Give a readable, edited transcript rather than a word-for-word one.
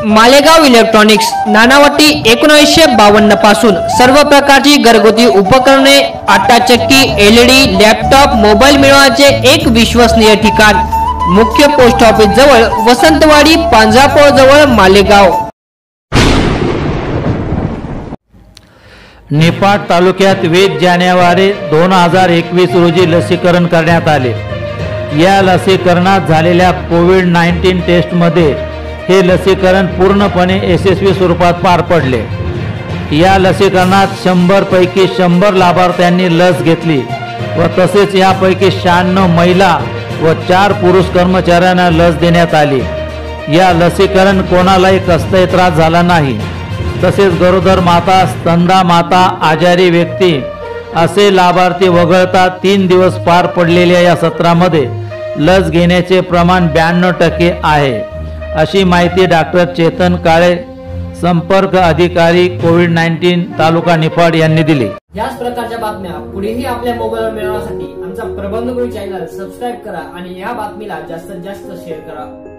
Malegaon electronics Nanavati 1952 पासून सर्व प्रकारची घरगुती उपकरणे, आटा चक्की, एलईडी, लॅपटॉप, मोबाईल मिळवण्याचे एक विश्वसनीय ठिकाण। मुख्य पोस्ट ऑफिस जवळ, वसंतवाडी, पांजरापोळ जवळ, मालेगाव। निफाड तालुक्यात 20 जानेवारी 2021 रोजी लसीकरण करण्यात आले। या लसीकरणात झालेल्या कोविड-19 टेस्टमध्ये हे लसीकरण पूर्णपणे यशस्वी स्वरूपात पार पडले। या लसीकरणात 100 पैकी 100 लाभार्थ्यांनी लस घेतली व तसेच यापैकी 96 महिला व 4 पुरुष कर्मचाऱ्यांना लस देण्यात आली। या लसीकरण कोणालाही कसलाही त्रास झाला नाही। तसेच गरोदर माता, स्तनदा माता, आजारी व्यक्ती असे लाभार्थी वगळता 3 दिवस पार पडलेल्या या सत्रामध्ये लस घेण्याचे प्रमाण 92% आहे, अशी माहिती डॉक्टर चेतन काळे, संपर्क अधिकारी कोविड-19 तालुका निफाड यांनी दिली। याच प्रकारच्या बातम्या पुढेही आपल्या मोबाईलवर मिळवण्यासाठी आमचा प्रबंधगुरू चॅनल सबस्क्राइब करा आणि या बातमीला जास्तीत जास्त शेअर करा।